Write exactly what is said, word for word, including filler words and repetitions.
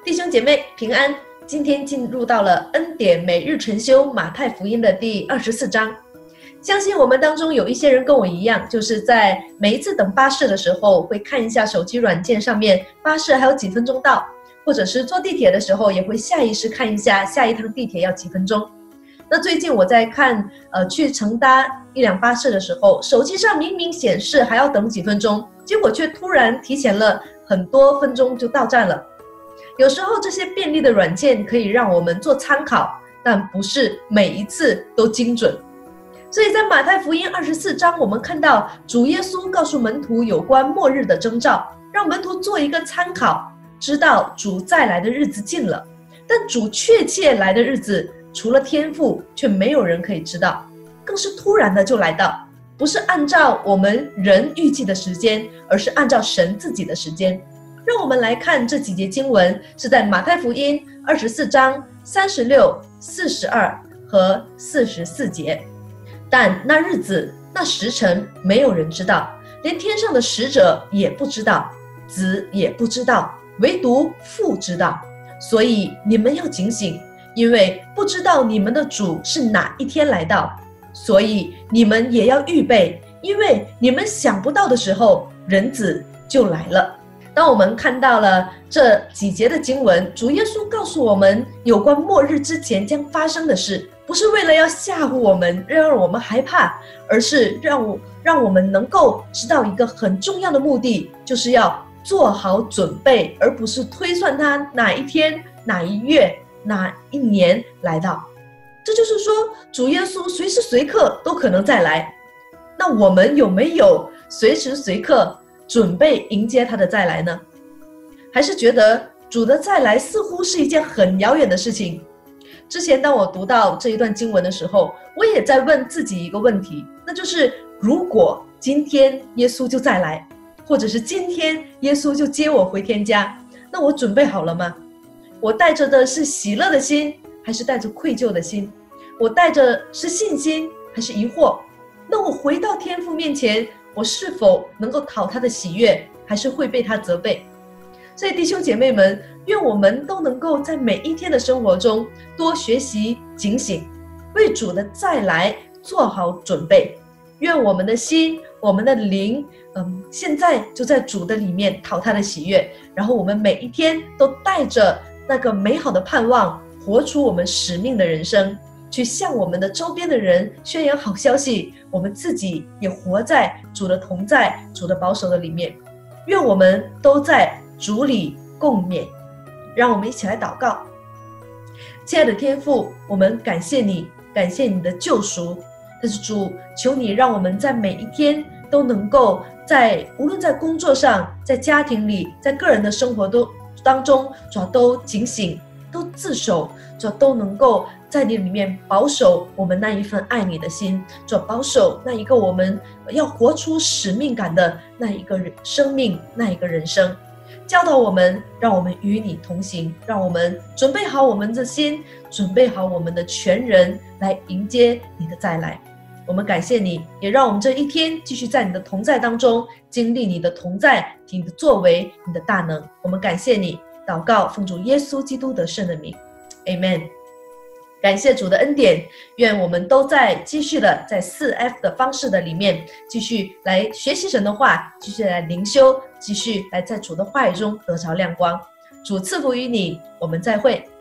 弟兄姐妹平安，今天进入到了恩典每日晨修马太福音的第二十四章。相信我们当中有一些人跟我一样，就是在每一次等巴士的时候会看一下手机软件上面巴士还有几分钟到，或者是坐地铁的时候也会下意识看一下下一趟地铁要几分钟。那最近我在看呃去乘搭一辆巴士的时候，手机上明明显示还要等几分钟，结果却突然提前了很多分钟就到站了。有时候这些便利的软件可以让我们做参考，但不是每一次都精准。所以在马太福音二十四章，我们看到主耶稣告诉门徒有关末日的征兆，让门徒做一个参考，知道主再来的日子近了。但主确切来的日子，除了天父，却没有人可以知道，更是突然的就来到，不是按照我们人预计的时间，而是按照神自己的时间。让我们来看这几节经文，是在马太福音二十四章三十六、四十二和四十四节。但那日子、那时辰，没有人知道，连天上的使者也不知道，子也不知道，唯独父知道。所以你们要警醒，因为不知道你们的主是哪一天来到，所以你们也要预备，因为你们想不到的时候，人子就来了。当我们看到了这几节的经文，主耶稣告诉我们有关末日之前将发生的事，不是为了要吓唬我们，让我们害怕，而是让我让我们能够知道一个很重要的目的，就是要做好准备，而不是推算它哪一天、哪一月、哪一年来到。这就是说，主耶稣随时随刻都可能再来。那我们有没有随时随刻准备迎接他的再来呢？还是觉得主的再来似乎是一件很遥远的事情？之前当我读到这一段经文的时候，我也在问自己一个问题，那就是如果今天耶稣就再来，或者是今天耶稣就接我回天家，那我准备好了吗？我带着的是喜乐的心，还是带着愧疚的心？我带着是信心还是疑惑？那我回到天父面前，我是否能够讨他的喜悦，还是会被他责备？所以弟兄姐妹们，愿我们都能够在每一天的生活中多学习警醒，为主的再来做好准备。愿我们的心、我们的灵，嗯，现在就在主的里面讨他的喜悦，然后我们每一天都带着那个美好的盼望，活出我们使命的人生，去向我们的周边的人宣扬好消息，我们自己也活在主的同在、主的保守的里面。愿我们都在主里共勉。让我们一起来祷告。亲爱的天父，我们感谢你，感谢你的救赎。但是主，求你让我们在每一天都能够在无论在工作上、在家庭里、在个人的生活都当中，主都警醒，都自守，主都能够在你里面保守我们那一份爱你的心，主保守那一个我们要活出使命感的那一个生命，那一个人生。教导我们，让我们与你同行，让我们准备好我们的心，准备好我们的全人，来迎接你的再来。我们感谢你，也让我们这一天继续在你的同在当中经历你的同在，你的作为，你的大能。我们感谢你，祷告奉主耶稣基督得胜的名 Amen。 感谢主的恩典，愿我们都在继续的在四 F 的方式的里面继续来学习神的话，继续来灵修，继续来在主的话语中得着亮光。主赐福于你，我们再会。